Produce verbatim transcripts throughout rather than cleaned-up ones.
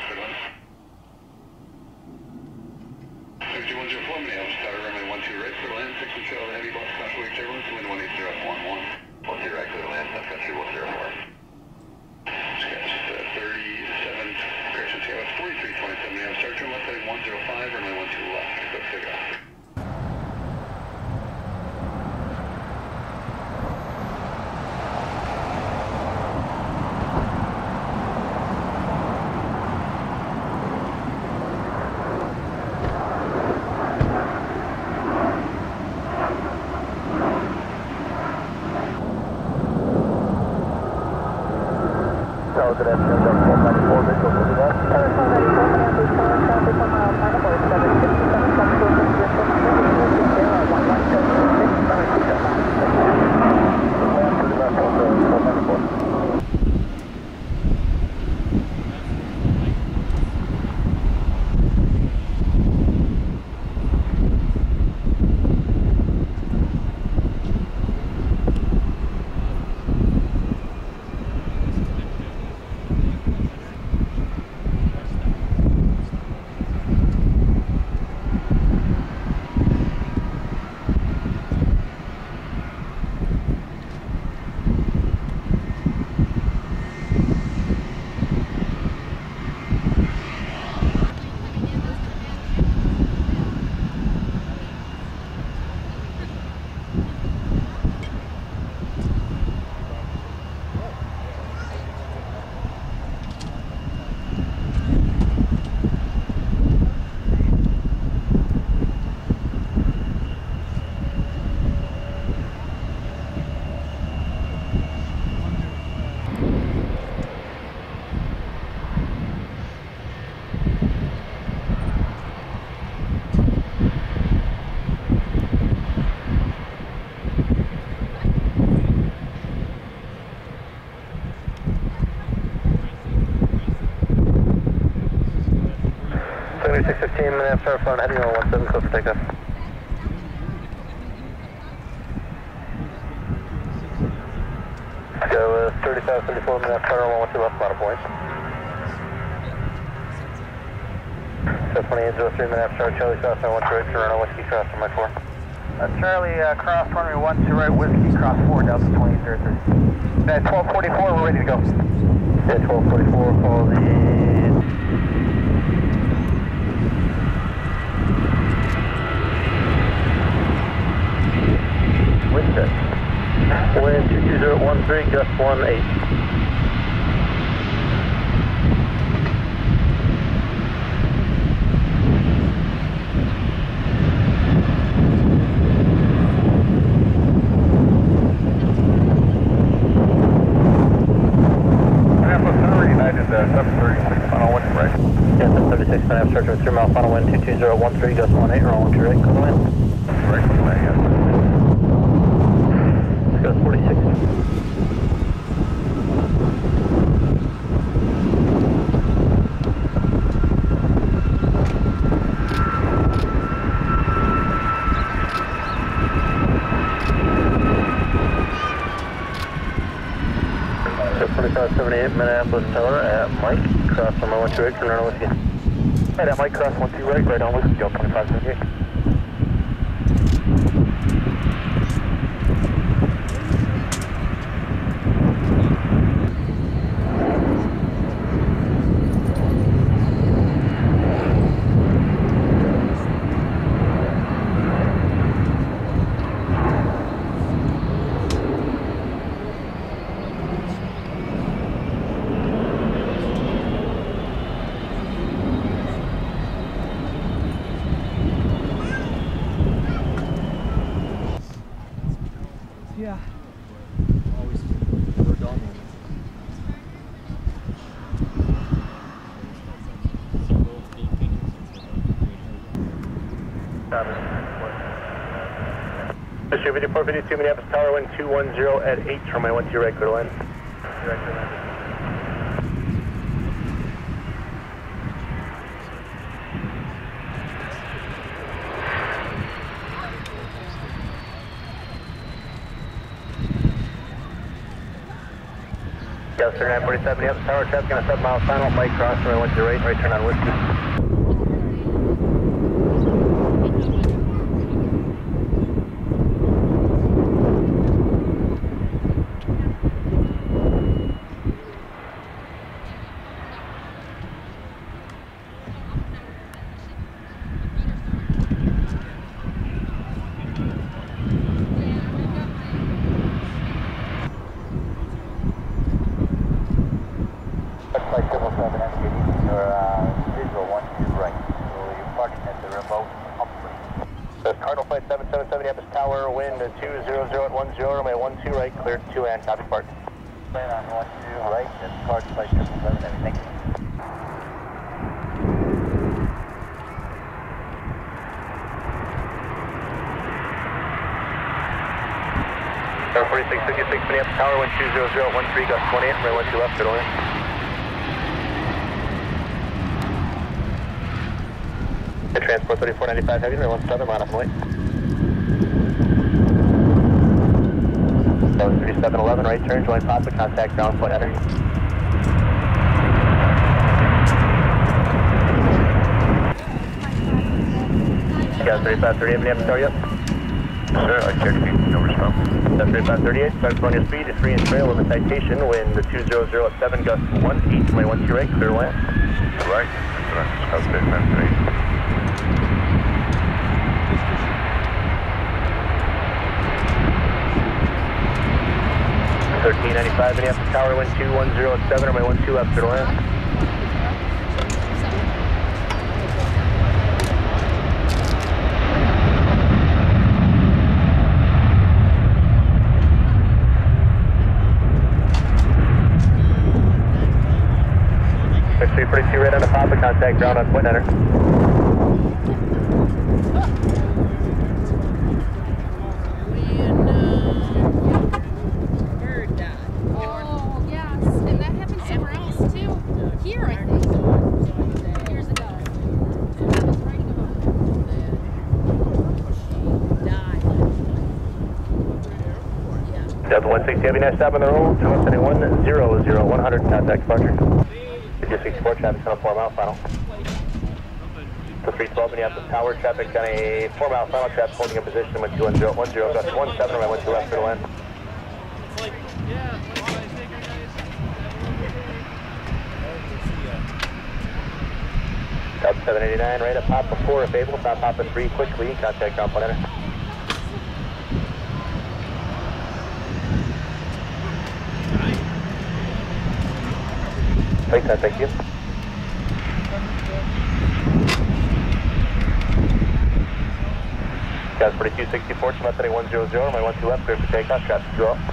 good one. sixty one zero four, Minneapolis Tower, runway one two right, clear to land, six and trail, heavy box, class weight turbulence, wind one eight zero one one. one two right, clear to land, South Country one zero four. Sketch uh, thirty-seven, correction, Skybox forty-three twenty-seven, Minneapolis Tower, turn left heading one zero five, runway one two left, go take off. Good afternoon, Delta four ninety-four, Mitchell, what is that? Delta four ninety-four, Minneapolis Tower, traffic on mile pineapple, seven sixty-seven, seven four six zero six, zero one one seven six, seven two zero five. Land to the left, Delta four ninety-four. seventy-six fifteen, Minneapolis Tower, front heading on one seven, close for takeoff. Go uh, thirty-five thirty-four, Minneapolis Tower, one one two left, bottom point. So twenty-eight zero three, Minneapolis Tower, Charlie South, one two right, Toronto, Whiskey, cross on my four. Uh, Charlie, uh, cross runway one two right, Whiskey, cross four, Delta twenty-eight zero three. At twelve forty-four, we're ready to go. Yeah, twelve forty-four, follow the... Wind check. Wind two two zero one three, gust one eight. seven thirty-six, Minneapolis Tower, three mile final wind, two two zero one three, gust one eight, roll one two right, go to wind. Right, right, yeah. Let's go forty-six. So twenty-five seventy-eight, Minneapolis Tower at Mike, cross on my one two eight, turn around Whiskey. Right, at Mike, cross one two right, right on Whiskey, go twenty-five seventy-eight. Yeah. Always we're done. Issue fifty-four fifty-two, Minneapolis Tower, wind two one zero at eight, runway one two right, clear to land. Direct to land. Yes, thirty-nine forty-seven, yep, tower traffic on a seven mile final, bike cross, runway one two right, right turn on Whiskey. Cardinal Flight seven seven seven, Eppes Tower, wind two zero zero at one zero, runway one two right, cleared two and copy park. Plan on one two right, that's Cardinal Flight seven seven seven, thank you. Tower forty-six fifty-six, Eppes Tower, wind two zero zero at one three, gust twenty-eight, runway one two left, good on. Transport thirty-four ninety-five heavy, runway one seven, line up and wait. So thirty-seven eleven, right turn, join Papa, contact ground point enter. Got thirty-five thirty-eight, Eppes Tower, yep. Sir, I checked you, no response. thirty-five thirty-eight, start slowing your speed, it's free and trail, limit citation, wind two zero zero at seven, gust one eight, runway one two right, clear land. Right, that's right, that's right. thirteen ninety-five, Minneapolis Tower, wind two one zero at seven, runway one two left, clear land. six three forty-two, right on the Papa, contact ground on point enter. Delta one sixty, heavy nice stop on the road, two one seven one zero zero one hundred, contact departure. Just sixty-four, traffic on a four mile final. To three twelve, Minneapolis Tower, traffic on a four mile final, traffic holding a position with two one zero one zero, gust one seven, right one two left, clear land. Delta seven eighty-nine, right at Papa four if able, stop Papa three quickly, contact ground point enter. Thanks, thank you. Gas forty-two sixty-four, Chinook one zero zero, my one two left, clear for takeoff, traffic two off.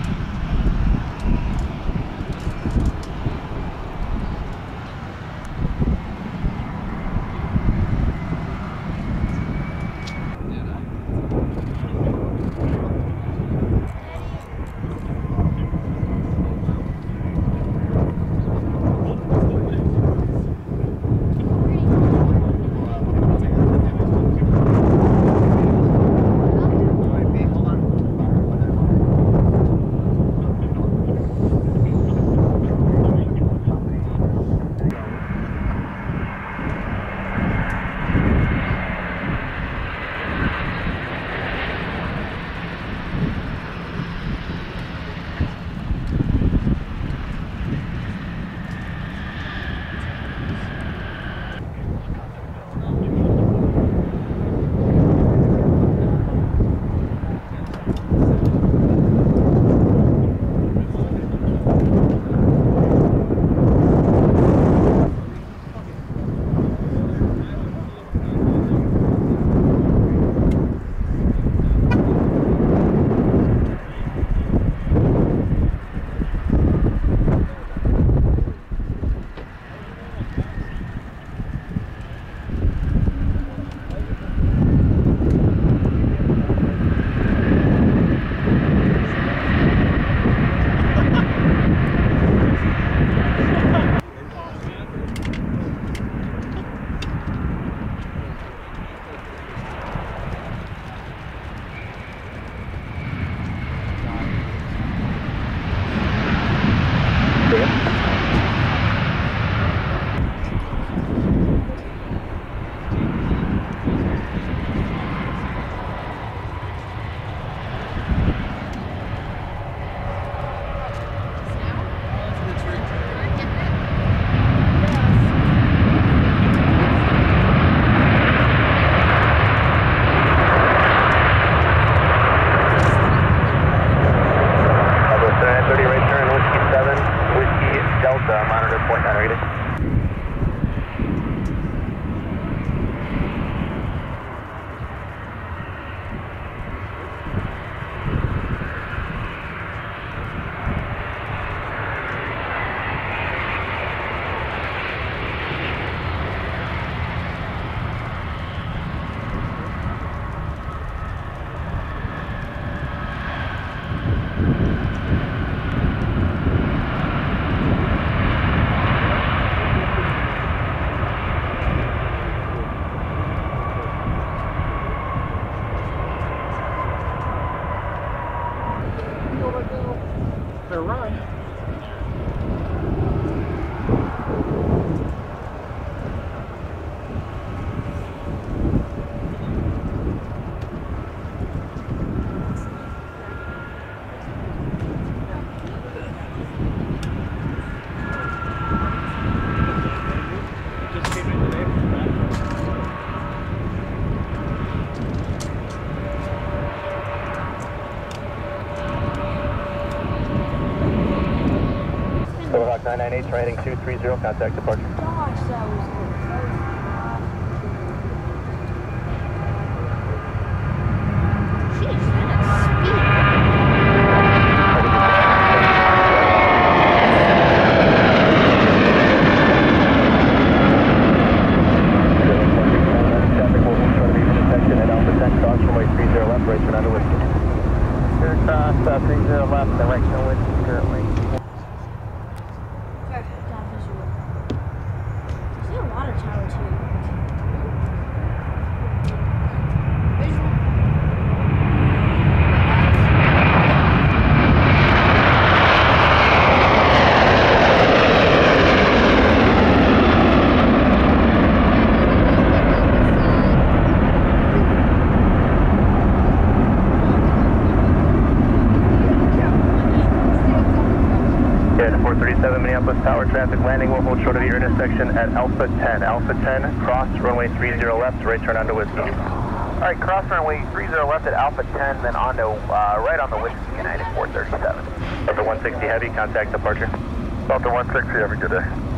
nine nine eight, heading two three zero, contact departure. Gosh, that was good. Sheesh, that is speed. Traffic will move toward the intersection at Alpha ten, cross runway three zero left, right turn onto Whiskey. Clear cross uh, three zero left, direction Whiskey currently. Okay, got visual. I see a water tower too. Visual. four thirty-seven Minneapolis Tower traffic landing will hold short of your intersection at Alpha ten. Alpha ten, cross runway three zero left, right turn onto Whiskey. Alright, cross runway three zero left at Alpha ten, then onto, uh, right on the Whiskey United four thirty-seven. Delta one sixty Heavy, contact departure. Delta one sixty, have a good day.